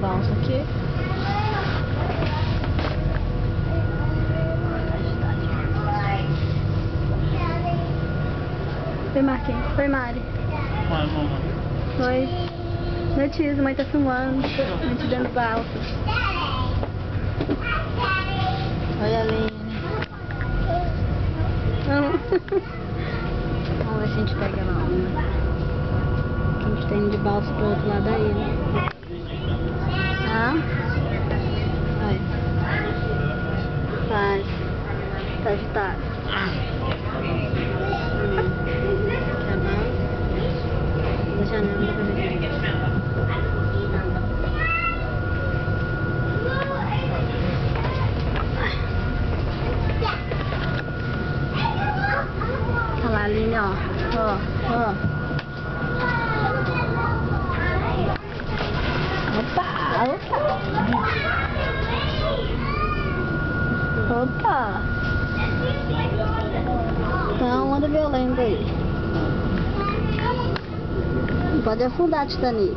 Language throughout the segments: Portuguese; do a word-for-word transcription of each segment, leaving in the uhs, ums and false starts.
balsa aqui. Oi, Marquinhos. Oi, Mari. Oi, mamãe. Oi. Notícia, mãe tá filmando. A gente dentro do balsa. Oi, Aline. Vamos ver se a gente pega ela uma. A gente tem de balsa pro outro lado da ilha. Ah? Aí. Faz. Tá agitado. Hum. Tá bom? Da janela dá pra ver. Olha lá, Aline, ó. Ó, ó. Opa, opa. Opa. Tá uma onda violenta aí. Pode afundar, Titanic.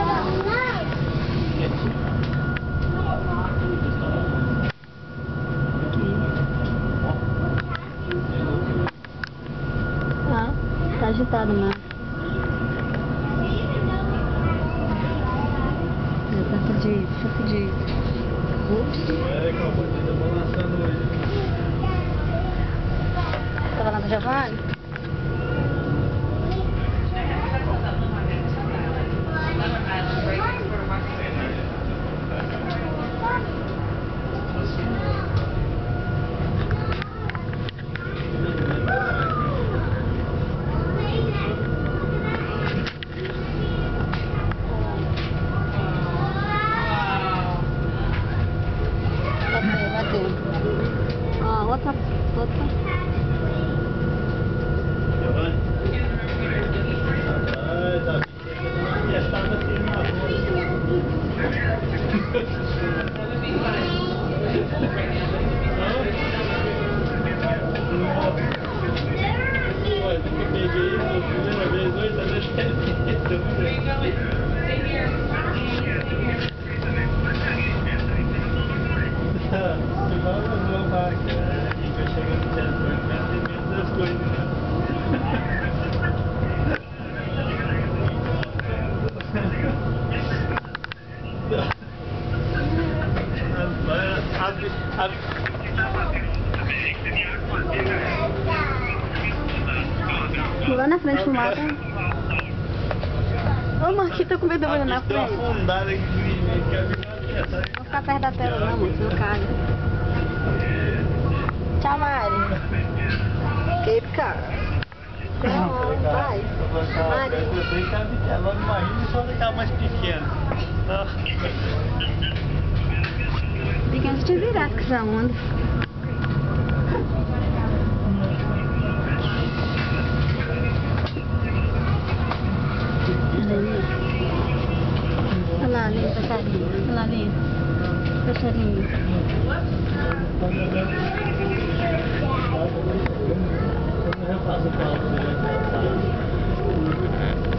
Ah, tá agitado, né? Tá fudido, tá fudido. Ups. É, com a bandida balançando hoje. Tá falando com o Giovanni? Ó, outra, outra. Giovanni? Ai, Davi, eu estava assim na Olha, eu peguei isso a primeira vez hoje, tá deixando. Você vai fazer uma máquina e vai chegar no centro, vai ter medo das coisas. Lá na frente do mato. Ô, Marquinhos, tô com medo de olhar na frente. Não ficar perto da tela não, moço, não cai. Tchau, Mari. Cape Car. Vai. Mari. Ela não imagina só daquela mais pequena. Fica antes de virar com essa onda. Olha lá, Aline, passarinho. Olha lá, Aline. Passarinho. Eu não repasso a palavra.